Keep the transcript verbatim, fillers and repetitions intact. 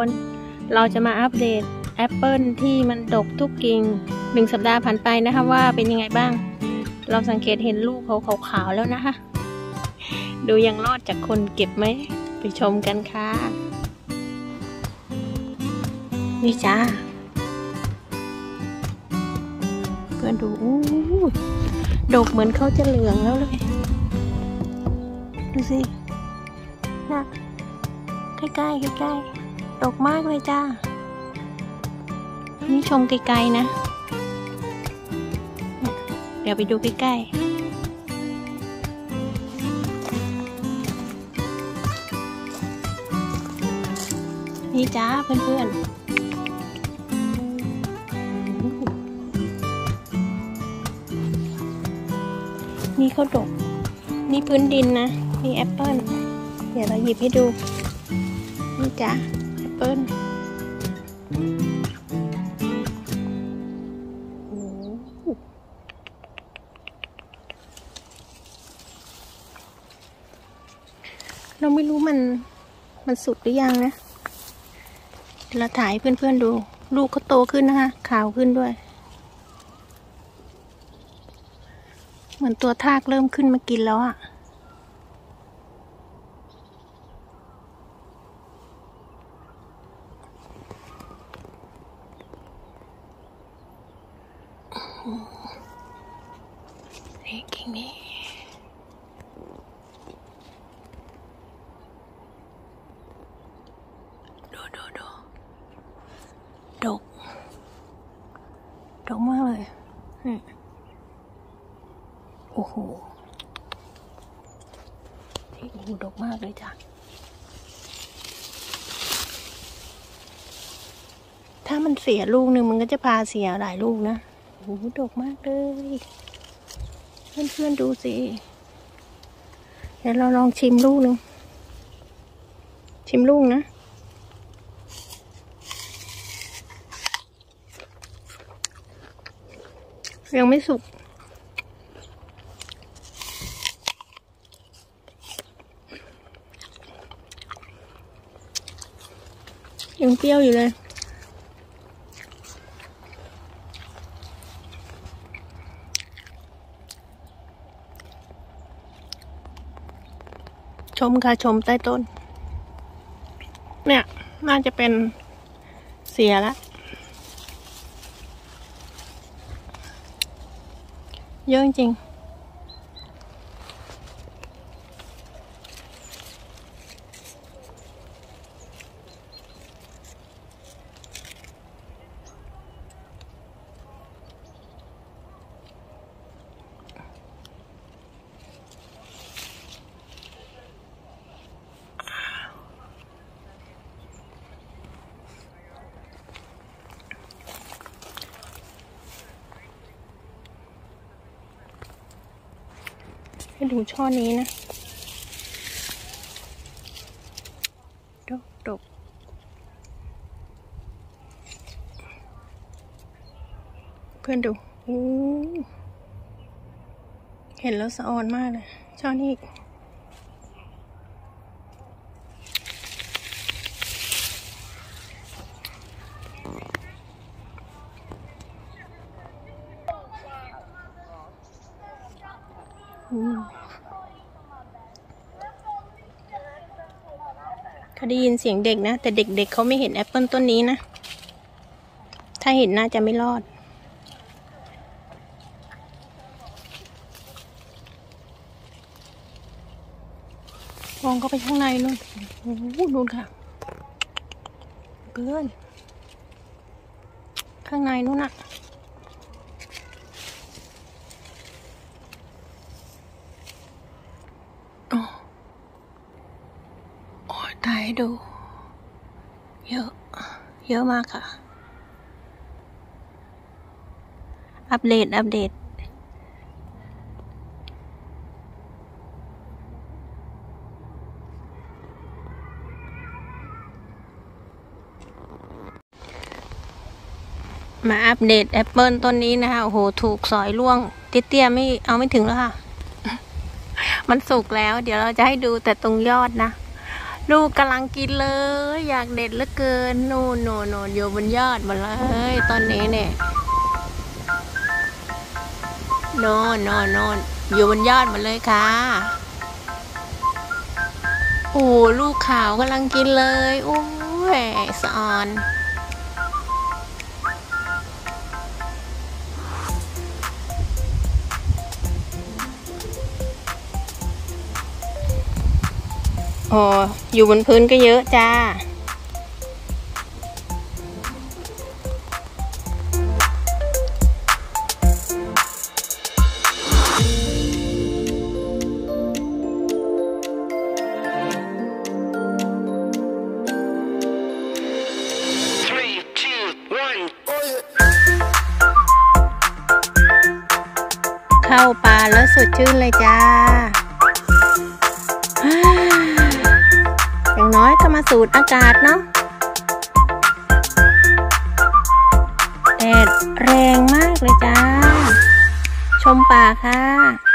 คนเราจะมาอัปเดตแอปเปิลที่มันดกทุกกิ่งหนึ่งสัปดาห์ผ่านไปนะคะว่าเป็นยังไงบ้างเราสังเกตเห็นลูกเขาขาวๆแล้วนะคะดูยังรอดจากคนเก็บไหมไปชมกันค่ะนี่จ้าเพื่อนดูอู้ดกเหมือนเขาจะเหลืองแล้วเลยดูสิน่ะใกล้ๆใกล้ๆดกมากเลยจ้านี่ชมไกลๆนะเดี๋ยวไปดูใกล้ๆนี่จ้าเพื่อนๆนี่เขาดกนี่พื้นดินนะนี่แอปเปิลเดี๋ยวเราหยิบให้ดูนี่จ้าแอปเปิลเราไม่รู้มันมันสุกหรือยังนะเราถ่ายให้เพื่อนๆดูลูกเขาโตขึ้นนะคะขาวขึ้นด้วยเหมือนตัวทากเริ่มขึ้นมากินแล้วอ่ะนี่กิ่งนี้ดูดูดูดกดกมากเลยโอ้โหที่โอ้โหดกมากเลยจ้ะถ้ามันเสียลูกหนึ่งมันก็จะพาเสียหลายลูกนะโอ้โหดกมากเลยเพื่อนๆดูสิเดี๋ยวเราลองชิมลูกหนึ่งชิมลูกนะยังไม่สุกยังเปรี้ยวอยู่เลยชมค่ะชมใต้ต้นเนี่ยน่าจะเป็นเสียแล้วเยอะจริงให้ดูช่อนี้นะดกดกเพื่อนดูอู้เห็นแล้วสะออนมากเลยช่อนี้เขาได้ยินเสียงเด็กนะแต่เด็กๆ เ, เขาไม่เห็นแอปเปิลต้นนี้นะถ้าเห็นน่าจะไม่รอดมองเข้าไปข้างในนู่นโอ้โหนู่นค่ะเพื่อนข้างในนู่นน่ะถ่ายให้ดูเยอะเยอะมากค่ะอัปเดตอัปเดตมาอัปเดตแอปเปิลต้นนี้นะคะโอ้โหถูกสอยล่วงเตี้ยๆไม่เอาไม่ถึงแล้วค่ะมันสุกแล้วเดี๋ยวเราจะให้ดูแต่ตรงยอดนะลูกกำลังกินเลยอยากเด็ดเหลือเกินโน่นโน่นโน่นอยู่บนยอดหมดเลยตอนนี้เนี่ยโน่นโน่นโน่นอยู่บนยอดหมดเลยค่ะโอ้ลูกขาวกำลังกินเลยโอ้ยสะออนโอ้อยู่บนพื้นก็เยอะจ้าเข้าป่าแล้วสดชื่นเลยจ้าอย่างน้อยก็มาสูดอากาศเนาะแดดแรงมากเลยจ้าชมป่าค่ะ